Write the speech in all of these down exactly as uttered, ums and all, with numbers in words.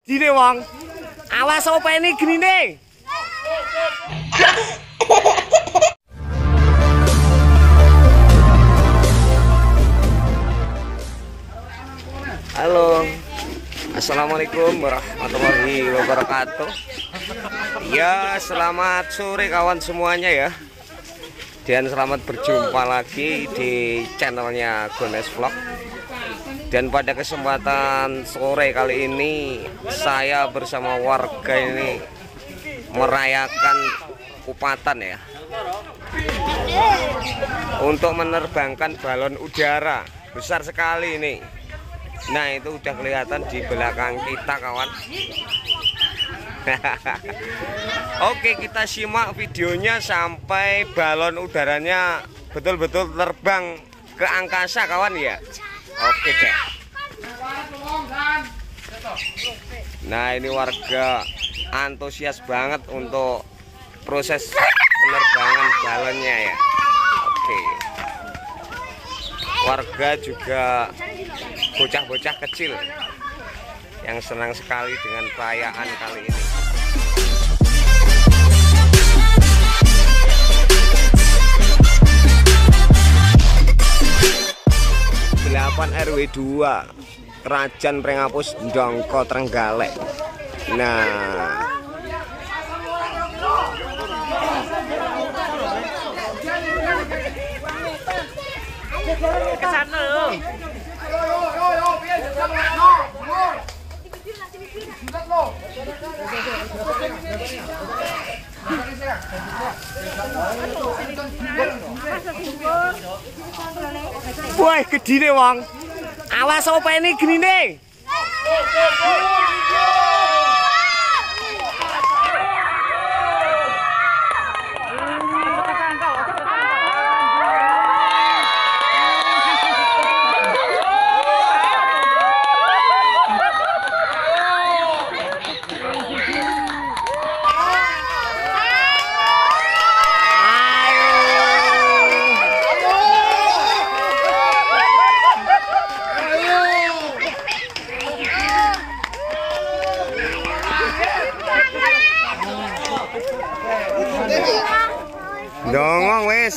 Dine wong. Awas opene genine. Halo. Assalamualaikum warahmatullahi wabarakatuh. Ya, selamat sore kawan semuanya ya. Dan selamat berjumpa lagi di channelnya Gones Vlog. Dan pada kesempatan sore kali ini saya bersama warga ini merayakan Kupatan ya, untuk menerbangkan balon udara besar sekali ini. Nah, itu udah kelihatan di belakang kita kawan. Oke, kita simak videonya sampai balon udaranya betul-betul terbang ke angkasa kawan ya. Oke deh. Nah, ini warga antusias banget untuk proses penerbangan balonnya ya. Oke. Warga juga bocah-bocah kecil yang senang sekali dengan perayaan kali ini. delapan R W dua Kerajaan Prengapus Ndongko Trenggalek. Nah, ke sana loh. Woi, gedine wong. Awas opene genine. Dongong wis.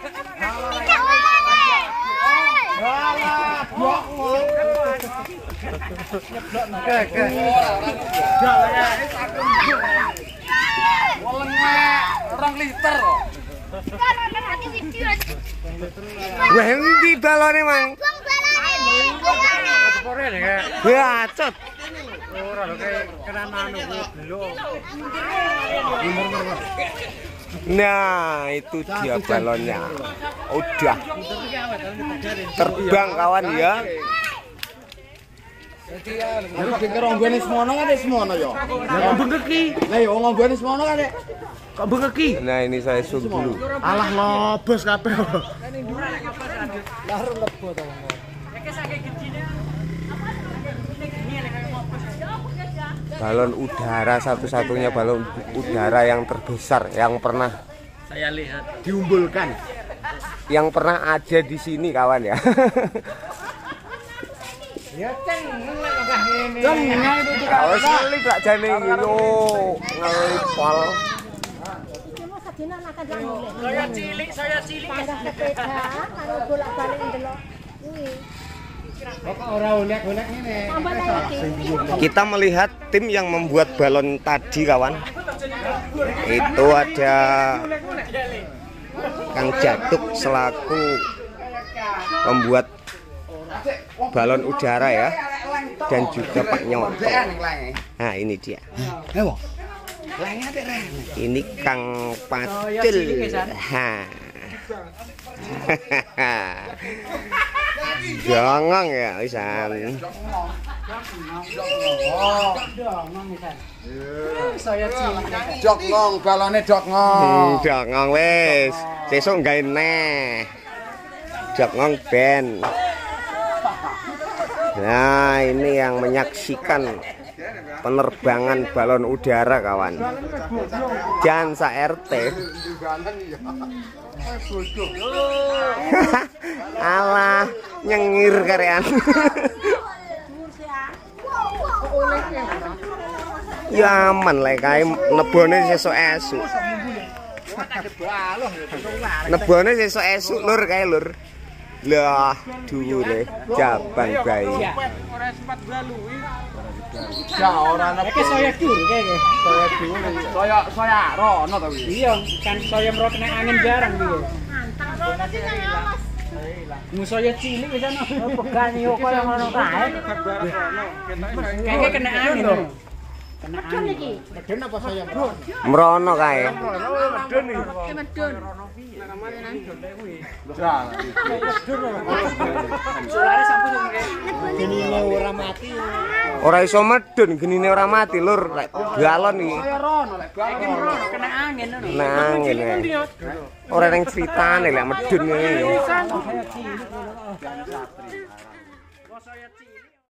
Orang liter kok. Wah, endi balone, Mang? Bacot. Ora lho kayak kena anu kuwi belum. Nah, itu dia balonnya. Udah terbang kawan ya. Aku pikir onggone semono kan semono ya. Lah kok bengeki. Lah ya onggone semono kan kok bengeki. Nah, ini saya zoom dulu. Alah lobos kabeh. Larung lebo to. Balon udara satu-satunya balon udara yang terbesar yang pernah saya lihat diumbulkan, yang pernah ada di sini kawan ya. Ya cengeng lek kok ngene. Cengeng itu juga. Wis ngelip lak jane iki lho, ngelip pol. Saya cilik, saya cilik. Pindah sepeda karo bolak-balik ndelok kuwi. Kok ora golek-golek ngene. Kita melihat tim yang membuat balon tadi kawan. Itu ada Kang Jaduk selaku pembuat balon udara ya, dan juga Pak Nyoto. Nah, ini dia. Ini Kang Padil. Jangan ya wisan. Saya cilik. Jogong balone jogong. Jogong wis. Sesuk gawe neh. Jogong ben. Nah, ini yang menyaksikan penerbangan balon udara kawan. Jansa R T. Alah, nyengir karean. Ya aman lek kae nebone sesuk esuk. Nebone sesuk esuk lur kae lur. Lah dhuwure jabang bayi. Ora sempat balui. Ya ora ana Iki saya dur kene. saya dhuwur. Saya saya rono to iki. Iya, kan saya mro kena angin barang iki. Mu saya cilik wis ana. Pegan yo koyo ngono kae. Kayaknya kena angin. Kena Medun iki. Medun apa saya rono? Mrono kae. Medun iki. Medun. Sulare sampun nggih. Genine ora mati. Ora iso medun genine ora mati lur. Lek galon iki. Saya rono lek Iki mro kena angin ngono. Nangin kae. Ora ning critane lek medun ngene.